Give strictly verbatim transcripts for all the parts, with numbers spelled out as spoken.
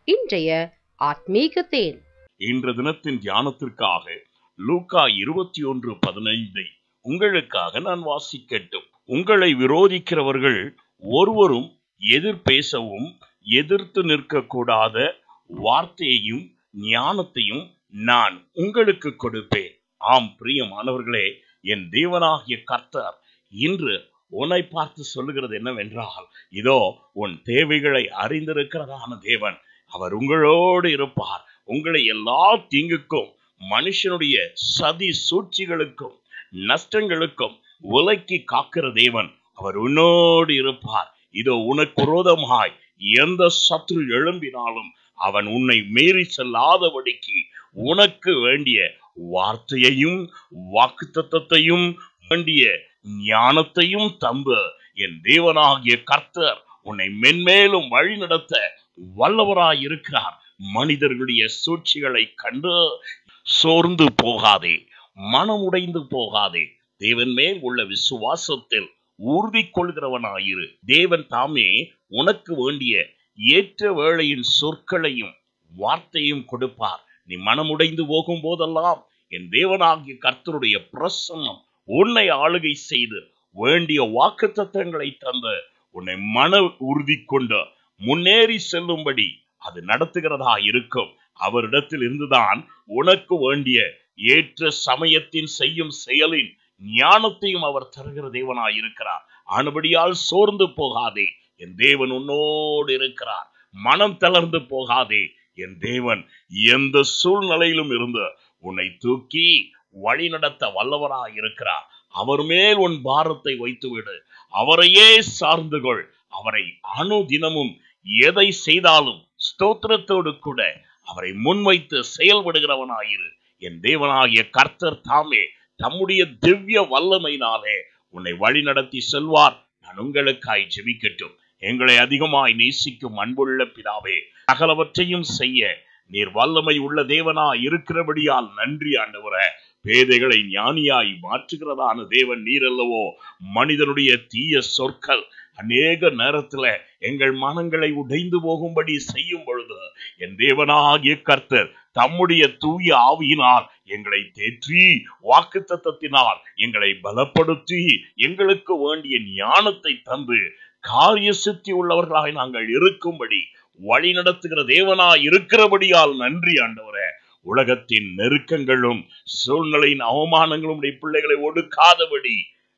இன்றைய ஆத்மீக தேன். இன்று தினத்தின் தியானத்திற்காக லூக்கா இருபத்தி ஒன்று பதினைந்தை உங்களுக்காக நான் வாசிக்கட்டும். உங்களை விரோதிக்கிறவர்கள் ஒருவரும் எதிர் பேசவும் எதிர்த்து நிற்கக்கூடாத வார்த்தையையும் ஞானத்தையும் நான் உங்களுக்கு கொடுப்பேன். ஆம் பிரியமானவர்களே, என் தேவனாகிய கர்த்தர் இன்று உன்னை பார்த்து சொல்லுகிறது என்னவென்றால், இதோ உன் தேவைகளை அறிந்திருக்கிறதான தேவன், அவர் உங்களோடு இருப்பார். உங்களை எல்லா தீங்குக்கும், மனுஷனுடைய சதி சூழ்ச்சிகளுக்கும் நஷ்டங்களுக்கும் விலக்கி காக்கிற தேவன், அவர் உன்னோடு இருப்பார். இதோ உனக்கு விரோதமாய் எந்த சத்ரு எழும்பினாலும் அவன் உன்னை மீறி செல்லாதபடிக்கு உனக்கு வேண்டிய வார்த்தையையும் வாக்குத்தத்தத்தையும் வேண்டிய ஞானத்தையும் தந்து என் தேவனாகிய கர்த்தர் உன்னை மென்மேலும் வழி நடத்த வல்லவராய் இருக்கிறார். மனிதர்களுடைய சூழ்ச்சிகளை கண்டு சோர்ந்து போகாதே, மனம் உடைந்து போகாதே. தேவன் மேல் உள்ள விசுவாசத்தில் உறுதி கொள்கிறவனாயிரு. தேவன் தாமே உனக்கு வேண்டிய ஏற்ற வேளையின் சொற்களையும் வார்த்தையும் கொடுப்பார். நீ மனமுடைந்து போகும் போதெல்லாம் என் தேவனாகிய கர்த்தருடைய பிரசன்னம் உன்னை ஆளுகை செய்து வேண்டிய வாக்குத்தத்தங்களை தந்து உன்னை மன உறுதி கொண்டு முன்னேறி செல்லும்படி அது நடத்துகிறதா இருக்கும். அவரிடத்தில் இருந்துதான் உனக்கு வேண்டிய ஏற்ற சமயத்தின் செய்யும் செயலின் ஞானத்தையும் அவர் தருகிற தேவனாய் இருக்கிறார். ஆனபடியால் சோர்ந்து போகாதே, என் தேவன் உன்னோடு இருக்கிறார். மனம் தளர்ந்து போகாதே, என் தேவன் எந்த சூழ்நிலையிலும் இருந்து உன்னை தூக்கி வழி நடத்த வல்லவராய் இருக்கிறார். அவர் மேல் உன் பாரத்தை வைத்துவிடு, அவரையே சார்ந்து கொள். அவரை அனுதினமும் எதை செய்தாலும் ஸ்தோத்திரத்தோடு கூட அவரை முன்வைத்து செயல்படுகிறவனாயிரு. என் தேவனாகிய கர்த்தர் தாமே தம்முடைய திவ்ய வல்லமையினாலே உன்னை வழி நடத்தி செல்வார். நான் உங்களுக்காய் ஜெபிக்கட்டும். எங்களை அதிகமாய் நேசிக்கும் அன்புள்ள பிதாவே, சகலவற்றையும் செய்ய நீர் வல்லமை உள்ள தேவனாய் இருக்கிறபடியால் நன்றி ஆண்டவரே. பேதைகளை ஞானியாய் மாற்றுகிறதான தேவன் நீர் அல்லவோ. மனிதனுடைய தீய சொற்கள் அநேக நேரத்துல எங்கள் மனங்களை உடைந்து போகும்படி செய்யும் பொழுது என் தேவனாகிய கர்த்தர் தம்முடைய தூய ஆவியினால் எங்களை தேற்றி வாக்குத்தத்தத்தினால் எங்களை பலப்படுத்தி எங்களுக்கு வேண்டிய ஞானத்தை தந்து காரிய சித்தி உள்ளவர்களாய் நாங்கள் இருக்கும்படி வழி நடத்துகிற தேவனாய் இருக்கிறபடியால் நன்றி ஆண்டவரே. உலகத்தின் நெருக்கங்களும் சூழ்நிலையின் அவமானங்களும் பிள்ளைகளை ஒடுக்காதபடி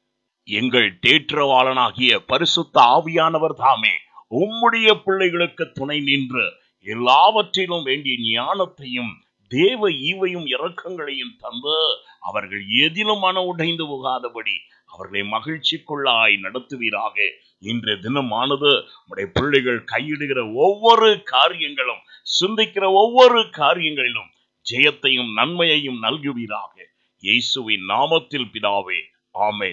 எங்கள் தேற்றவாளனாகிய பரிசுத்த ஆவியானவர் தாமே உம்முடைய பிள்ளைகளுக்கு துணை நின்று எல்லாவற்றிலும் வேண்டிய ஞானத்தையும் தேவ ஈவையும் இரக்கங்களையும் தந்து அவர்கள் எதிலும் மன உடைந்து போகாதபடி அவர்களை மகிழ்ச்சிக்குள்ளாய் நடத்துவீராக. இன்றைய தினமானது உடைய பிள்ளைகள் கையிடுகிற ஒவ்வொரு காரியங்களும், சிந்திக்கிற ஒவ்வொரு காரியங்களிலும் ஜெயத்தையும் நன்மையையும் நல்குவீராக. இயேசுவின் நாமத்தில் பிதாவே, ஆமென்.